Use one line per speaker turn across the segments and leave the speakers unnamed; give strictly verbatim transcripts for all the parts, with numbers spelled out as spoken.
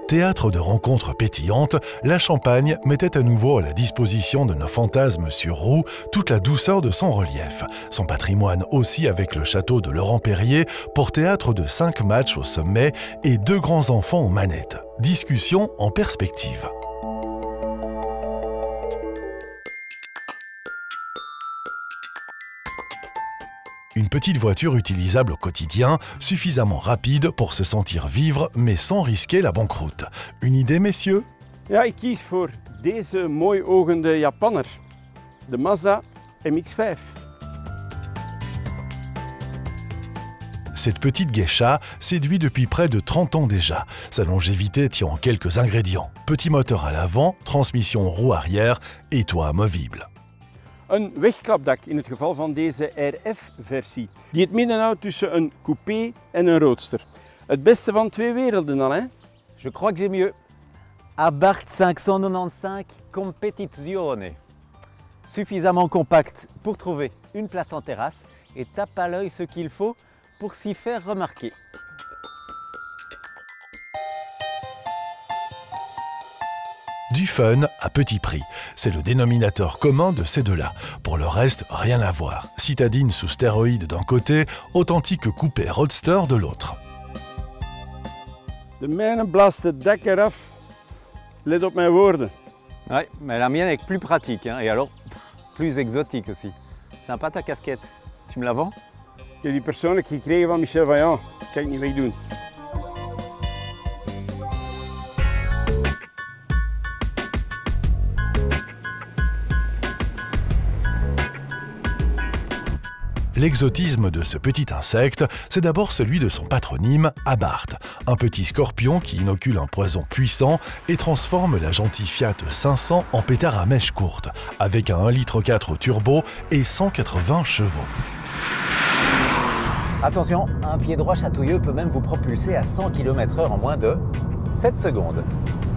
Théâtre de rencontres pétillantes, la Champagne mettait à nouveau à la disposition de nos fantasmes sur roue toute la douceur de son relief. Son patrimoine aussi avec le château de Laurent-Perrier pour théâtre de cinq matchs au sommet et deux grands enfants aux manettes. Discussion en perspective. Une petite voiture utilisable au quotidien, suffisamment rapide pour se sentir vivre, mais sans risquer la banqueroute. Une idée, messieurs?
Ja, ik kies voor deze mooi ogende Japanner, de Mazda M X vijf.
Cette petite geisha séduit depuis près de trente ans déjà. Sa longévité tient en quelques ingrédients. Petit moteur à l'avant, transmission roue arrière et toit amovible.
Een wegklapdak in het geval van deze R F-versie, die het midden houdt tussen een coupé en een roadster. Het beste van twee werelden dan, hè?
Je crois que j'ai mieux. Abarth cinq cent quatre-vingt-quinze Competizione. Suffisamment compact pour trouver une place en terrasse et tape à l'œil ce qu'il faut pour s'y faire remarquer.
Du fun à petit prix, c'est le dénominateur commun de ces deux-là. Pour le reste, rien à voir. Citadine sous stéroïdes d'un côté, authentique coupé roadster de l'autre.
De mijne blaast het dak eraf. Let op mijn woorden.
Ouais, mais la mienne est plus pratique, hein, et alors plus exotique aussi. Sympa ta casquette. Tu me la vends?
Ik heb die persoonlijk gekregen van Michel Vaillant. Kan ik niet wegdoen.
L'exotisme de ce petit insecte, c'est d'abord celui de son patronyme, Abarth, un petit scorpion qui inocule un poison puissant et transforme la gentille Fiat cinq cents en pétard à mèche courte, avec un un virgule quatre litres turbo et cent quatre-vingts chevaux.
Attention, un pied droit chatouilleux peut même vous propulser à cent kilomètres heure en moins de sept secondes.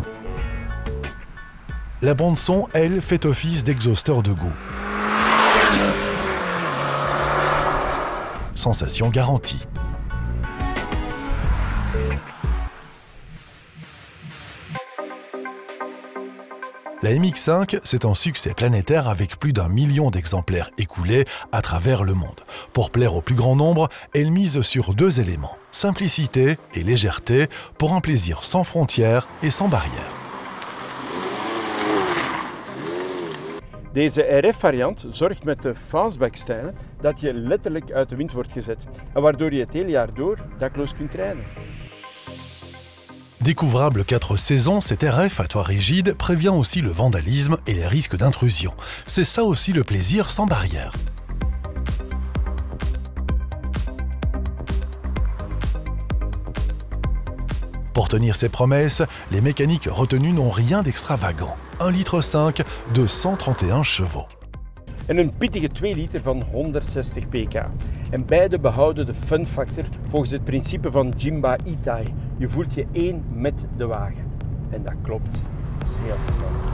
La bande-son, elle, fait office d'exhausteur de goût. Sensation garantie. La M X cinq, c'est un succès planétaire avec plus d'un million d'exemplaires écoulés à travers le monde. Pour plaire au plus grand nombre, elle mise sur deux éléments, simplicité et légèreté, pour un plaisir sans frontières et sans barrières.
Deze R F-variant zorgt met de fastback-stijlen dat je letterlijk uit de wind wordt gezet. En waardoor je het hele jaar door dakloos kunt rijden.
Découvrable quatre saisons, cette R F à toit rigide prévient aussi le vandalisme et les risques d'intrusion. C'est ça aussi le plaisir sans barrière. Pour tenir ses promesses, les mécaniques retenues n'ont rien d'extravagant. un virgule cinq litres de cent trente et un chevaux.
En een pittige twee liter van honderdzestig pk. En beide behouden de fun factor volgens het principe van Jimba Itai. Je voelt je één met de wagen. En dat klopt. Dat is heel plezant.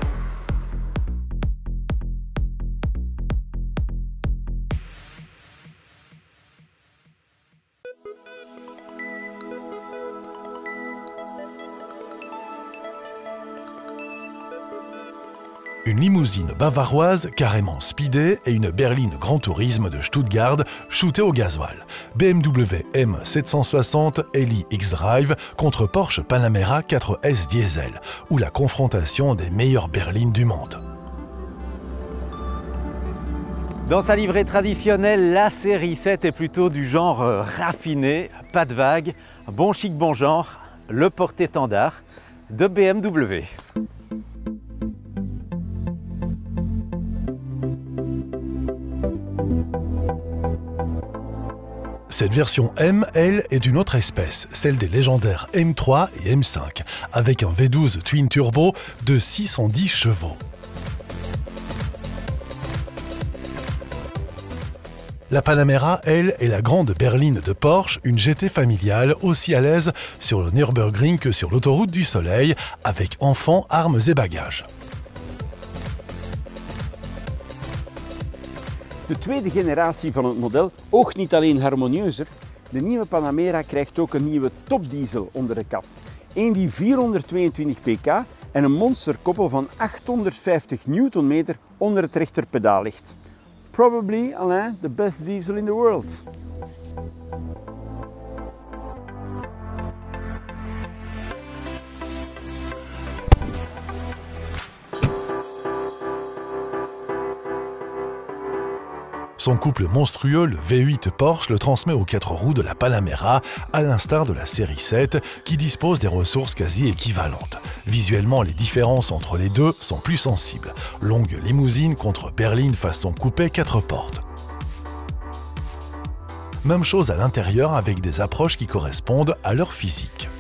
Une limousine bavaroise carrément speedée et une berline Grand Tourisme de Stuttgart shootée au gasoil. B M W M sept cent soixante L I X-Drive contre Porsche Panamera quatre S Diesel, ou la confrontation des meilleures berlines du monde.
Dans sa livrée traditionnelle, la série sept est plutôt du genre raffiné, pas de vagues, bon chic, bon genre, le porte-étendard de B M W.
Cette version M, elle, est d'une autre espèce, celle des légendaires M trois et M cinq, avec un V douze Twin Turbo de six cent dix chevaux. La Panamera, elle, est la grande berline de Porsche, une G T familiale aussi à l'aise sur le Nürburgring que sur l'autoroute du Soleil, avec enfants, armes et bagages.
De tweede generatie van het model oogt niet alleen harmonieuzer, de nieuwe Panamera krijgt ook een nieuwe topdiesel onder de kap. Eén die vierhonderdtweeëntwintig pk en een monsterkoppel van achthonderdvijftig newtonmeter onder het rechterpedaal ligt. Probably, Alain, the best diesel in the world.
Son couple monstrueux, le V huit Porsche, le transmet aux quatre roues de la Panamera, à l'instar de la série sept, qui dispose des ressources quasi équivalentes. Visuellement, les différences entre les deux sont plus sensibles. Longue limousine contre berline façon coupé quatre portes. Même chose à l'intérieur avec des approches qui correspondent à leur physique.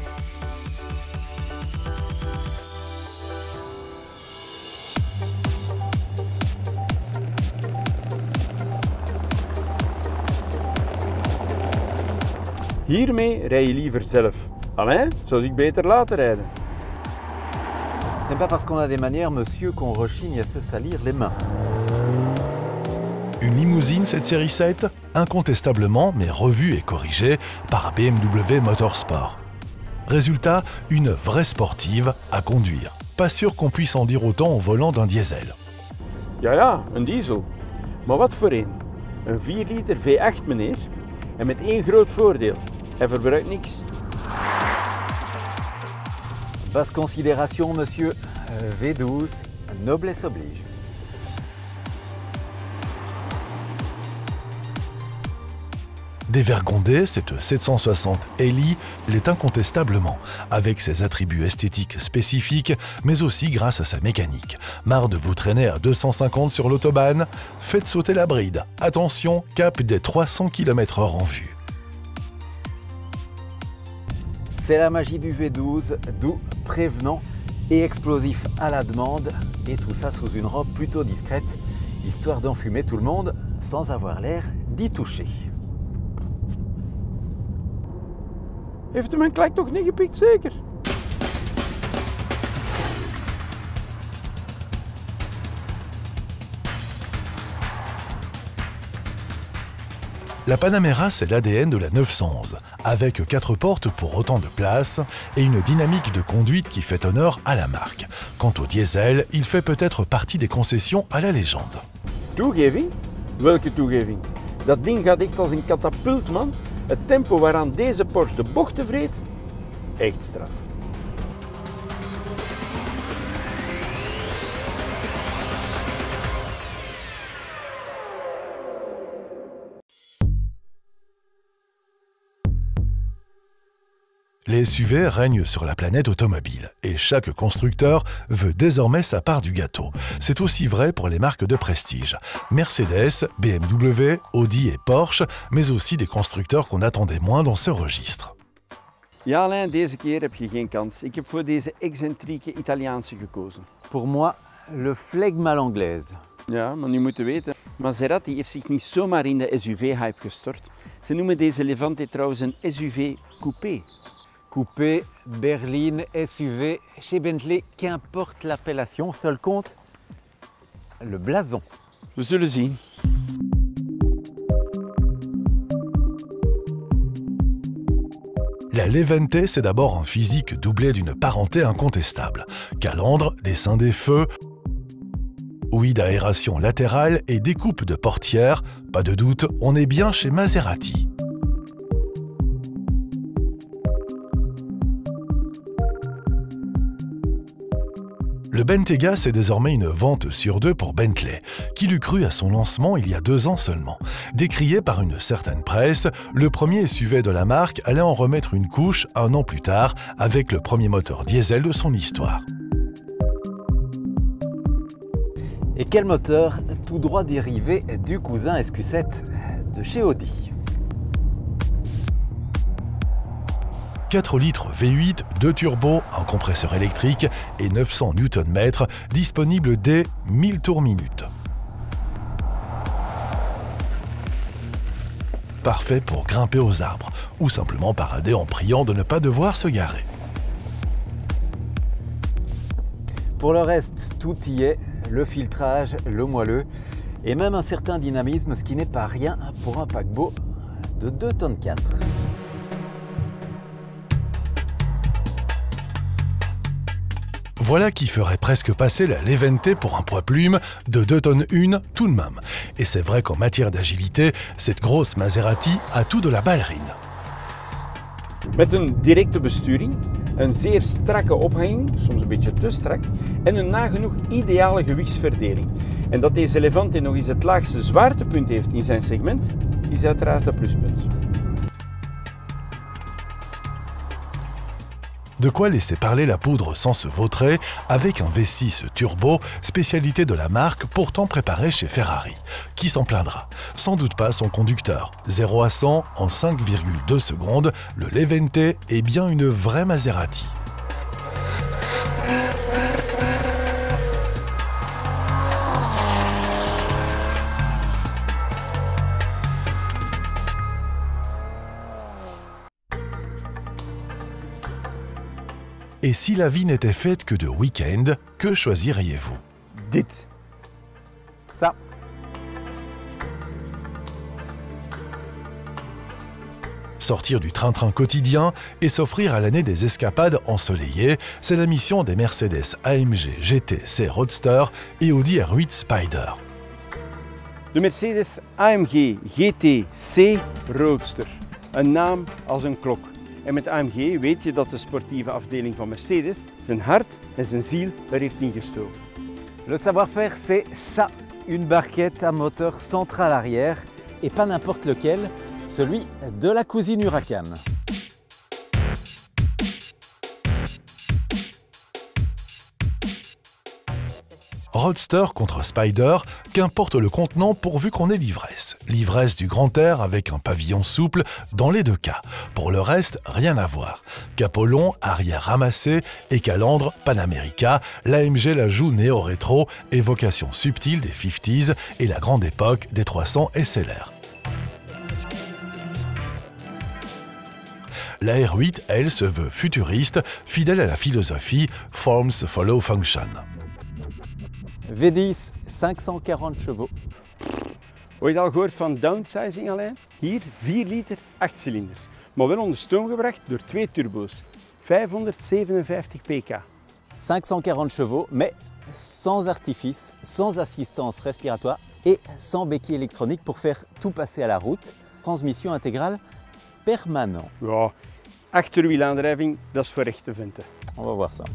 Hiermee rij je liever zelf. Alain, zou ik beter laten rijden?
Ce n'est pas parce qu'on a des manières, monsieur, qu'on rechigne à se salir les mains.
Une limousine, cette série sept, incontestablement, mais revue et corrigée par B M W Motorsport. Résultat, une vraie sportive à conduire. Pas sûr qu'on puisse en dire autant au volant d'un diesel.
Ja, ja, een diesel. Maar wat voor een? Een vier liter V acht, meneer. En met één groot voordeel. Hij verbruikt niks.
Basse considération, monsieur. Euh, V douze, noblesse oblige.
Dévergondée, cette sept cent soixante L I l'est incontestablement, avec ses attributs esthétiques spécifiques, mais aussi grâce à sa mécanique. Marre de vous traîner à deux cent cinquante sur l'autobahn? Faites sauter la bride. Attention, cap des trois cents kilomètres heure en vue.
C'est la magie du V douze, doux, prévenant et explosif à la demande, et tout ça sous une robe plutôt discrète, histoire d'enfumer tout le monde sans avoir l'air d'y toucher.
Heeft u mijn klak toch niet gepikt, zeker?
La Panamera, c'est l'A D N de la neuf cent onze, avec quatre portes pour autant de place et une dynamique de conduite qui fait honneur à la marque. Quant au diesel, il fait peut-être partie des concessions à la légende.
Toegeving? Welke toegeving? Dat ding gaat echt als een katapult, man. Het tempo waaraan deze Porsche de bochten vreet, echt straf.
Les S U V règnent sur la planète automobile et chaque constructeur veut désormais sa part du gâteau. C'est aussi vrai pour les marques de prestige. Mercedes, B M W, Audi et Porsche, mais aussi des constructeurs qu'on attendait moins dans ce registre.
Ja, Alain, deze keer heb je geen kans. Ik heb voor deze excentrieke Italiaanse gekozen.
Pour moi, le flegme à l'anglaise.
Ja, maar nu moeten weten, Maserati heeft zich niet zomaar in de S U V-hype gestort. Ze noemen deze Levante trouwens een S U V coupé.
Coupé, berline, S U V, chez Bentley, qu'importe l'appellation, seul compte le blason.
We zullen zien.
La Levante, c'est d'abord un physique doublé d'une parenté incontestable. Calandre, dessin des feux, ouïe d'aération latérale et découpe de portières, pas de doute, on est bien chez Maserati. Le Bentayga, c'est désormais une vente sur deux pour Bentley, qui l'eût cru à son lancement il y a deux ans seulement. Décrié par une certaine presse, le premier S U V de la marque allait en remettre une couche un an plus tard avec le premier moteur diesel de son histoire.
Et quel moteur, tout droit dérivé du cousin S Q sept de chez Audi.
quatre litres V huit, deux turbos, un compresseur électrique et neuf cents newton-mètres, disponible dès mille tours minute. Parfait pour grimper aux arbres ou simplement parader en priant de ne pas devoir se garer.
Pour le reste, tout y est, le filtrage, le moelleux et même un certain dynamisme, ce qui n'est pas rien pour un paquebot de deux tonnes quatre.
Voilà qui ferait presque passer la Levante pour un poids plume de deux tonnes une tout de même. Et c'est vrai qu'en matière d'agilité, cette grosse Maserati a tout de la ballerine.
Met een directe besturing, een zeer strakke ophanging, soms een beetje te strak, en een nagenoeg ideale gewichtsverdeling. En dat deze Levante nog eens het laagste zwaartepunt heeft in zijn segment, is uiteraard een pluspunt.
De quoi laisser parler la poudre sans se vautrer avec un V six turbo, spécialité de la marque pourtant préparée chez Ferrari. Qui s'en plaindra? Sans doute pas son conducteur. zéro à cent en cinq virgule deux secondes, le Levante est bien une vraie Maserati. Et si la vie n'était faite que de week-end, que choisiriez-vous?
Dit.
Ça.
Sortir du train-train quotidien et s'offrir à l'année des escapades ensoleillées, c'est la mission des Mercedes A M G G T C Roadster et Audi R huit Spider.
De Mercedes A M G G T C Roadster. Een naam als een klok. En met A M G weet je dat de sportieve afdeling van Mercedes zijn hart en zijn ziel er heeft ingestoken.
Le savoir-faire, c'est ça, une barquette à moteur central arrière, et pas n'importe lequel, celui de la cousine Huracan.
Roadster contre Spider, qu'importe le contenant pourvu qu'on ait l'ivresse. L'ivresse du grand air avec un pavillon souple dans les deux cas. Pour le reste, rien à voir. Capot long, arrière ramassé et calandre Panamérica, l'A M G la joue néo-rétro, évocation subtile des cinquantaines et la grande époque des trois cents S L R. La R huit, elle, se veut futuriste, fidèle à la philosophie Forms Follow Function.
V dix, cinq cent quarante chevaux.
Ooit al gehoord van downsizing alleen? Hier vier liter, acht cilinders. Maar wel onder stoom gebracht door twee turbo's. vijfhonderdzevenenvijftig pk.
cinq cent quarante chevaux, mais sans artifice, sans assistance respiratoire et sans béquille électronique pour faire tout passer à la route. Transmission intégrale permanente.
Ja, achterwielaandrijving, dat is voor echte venten.
On va voir ça.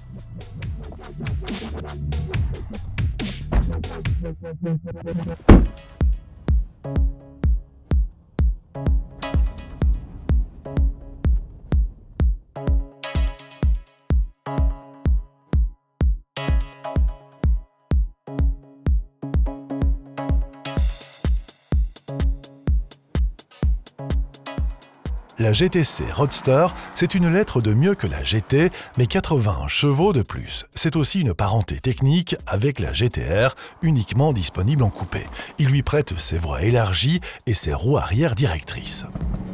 La G T C Roadster, c'est une lettre de mieux que la G T, mais quatre-vingts chevaux de plus. C'est aussi une parenté technique avec la G T R, uniquement disponible en coupé. Il lui prête ses voies élargies et ses roues arrière directrices.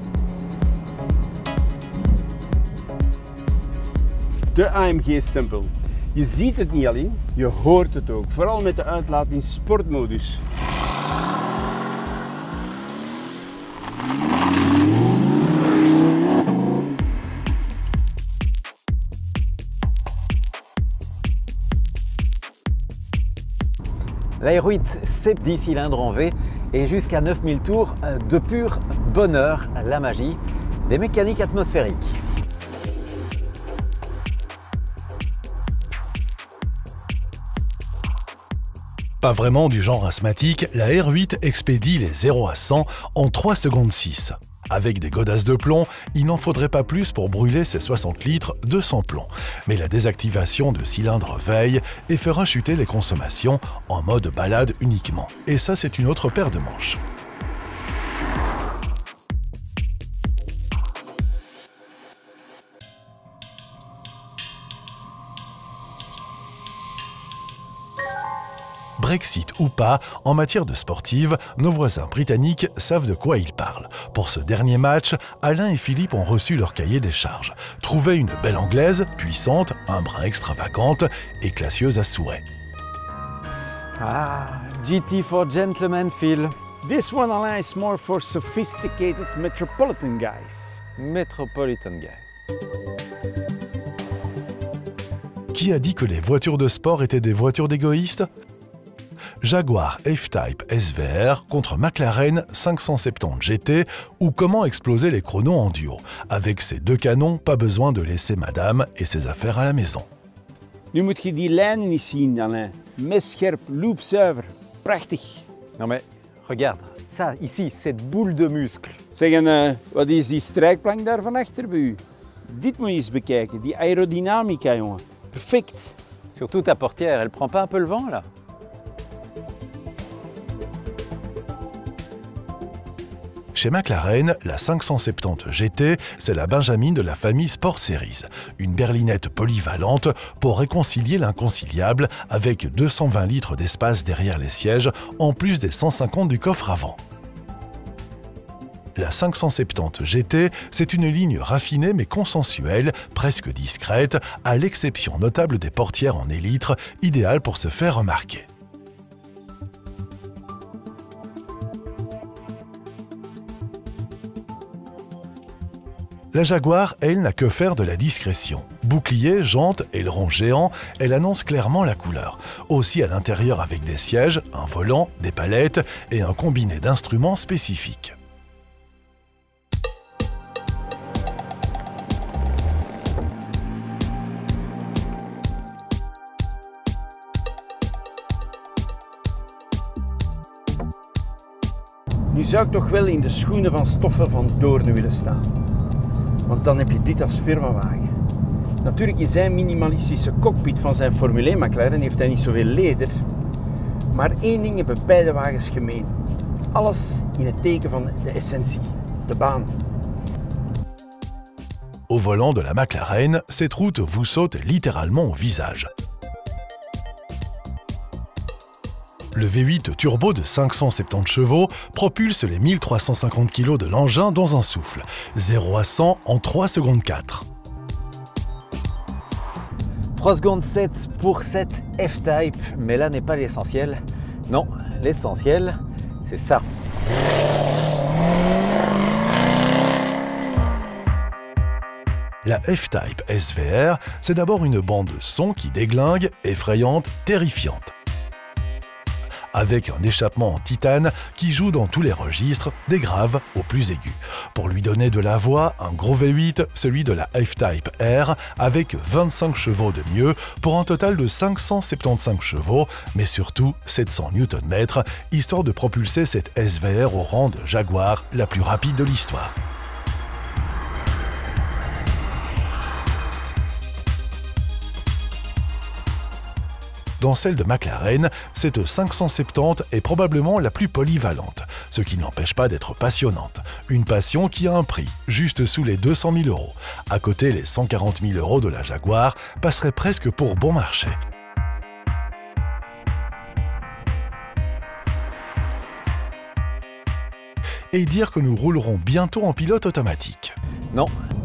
De A M G-stempel. Je ziet het niet alleen, je hoort het ook. Vooral met de uitlaat in sportmodus.
La R huit, c'est dix cylindres en V et jusqu'à neuf mille tours de pur bonheur, la magie des mécaniques atmosphériques.
Pas vraiment du genre asthmatique, la R huit expédie les zéro à cent en trois secondes six. Avec des godasses de plomb, il n'en faudrait pas plus pour brûler ses soixante litres de sans plomb. Mais la désactivation de cylindres veille et fera chuter les consommations en mode balade uniquement. Et ça, c'est une autre paire de manches. Brexit ou pas, en matière de sportive, nos voisins britanniques savent de quoi ils parlent. Pour ce dernier match, Alain et Philippe ont reçu leur cahier des charges. Trouver une belle anglaise, puissante, un brin extravagante et classieuse à souhait.
Ah, G T for gentlemen, Phil.
This one Alain is more for sophisticated metropolitan guys.
Metropolitan guys.
Qui a dit que les voitures de sport étaient des voitures d'égoïstes? Jaguar F-Type S V R contre McLaren cinq cent soixante-dix G T ou comment exploser les chronos en duo. Avec ces deux canons, pas besoin de laisser madame et ses affaires à la maison.
Nu moet je die lijnen niet zien, Alain. Messcherp, loopzuiver. Prachtig.
Non mais, regarde, ça ici, cette boule de muscle.
Zeg, en uh, wat is die strijkplank daar van achter bij u? Dit moet je eens bekijken, die aerodynamica, jongen. Perfect.
Surtout ta portière, elle prend pas un peu le vent là?
Chez McLaren, la cinq cent soixante-dix G T, c'est la Benjamin de la famille Sport Series, une berlinette polyvalente pour réconcilier l'inconciliable avec deux cent vingt litres d'espace derrière les sièges, en plus des cent cinquante du coffre avant. La cinq cent soixante-dix G T, c'est une ligne raffinée mais consensuelle, presque discrète, à l'exception notable des portières en élytre, idéales pour se faire remarquer. La Jaguar, elle, n'a que faire de la discrétion. Bouclier, jantes, aileron géant, elle annonce clairement la couleur. Aussi à l'intérieur avec des sièges, un volant, des palettes et un combiné d'instruments spécifiques.
Nu zou ik toch wel in de schoenen van Stoffel van Doorn willen staan. Want dan heb je dit als firmawagen. Natuurlijk in zijn minimalistische cockpit van zijn Formule één McLaren heeft hij niet zoveel leder. Maar één ding hebben beide wagens gemeen. Alles in het teken van de essentie, de baan.
Au volant de la McLaren, cette route vous saute littéralement au visage. Le V huit turbo de cinq cent soixante-dix chevaux propulse les mille trois cent cinquante kilos de l'engin dans un souffle. zéro à cent en trois secondes quatre.
trois secondes sept pour cette F-Type, mais là n'est pas l'essentiel. Non, l'essentiel, c'est ça.
La F-Type S V R, c'est d'abord une bande son qui déglingue, effrayante, terrifiante. Avec un échappement en titane qui joue dans tous les registres, des graves aux plus aigus. Pour lui donner de la voix, un gros V huit, celui de la F-Type R, avec vingt-cinq chevaux de mieux, pour un total de cinq cent soixante-quinze chevaux, mais surtout sept cents newton-mètres, histoire de propulser cette S V R au rang de Jaguar, la plus rapide de l'histoire. Dans celle de McLaren, cette cinq cent soixante-dix est probablement la plus polyvalente, ce qui n'empêche pas d'être passionnante. Une passion qui a un prix, juste sous les deux cent mille euros. À côté, les cent quarante mille euros de la Jaguar passeraient presque pour bon marché. Et dire que nous roulerons bientôt en pilote automatique.
Non,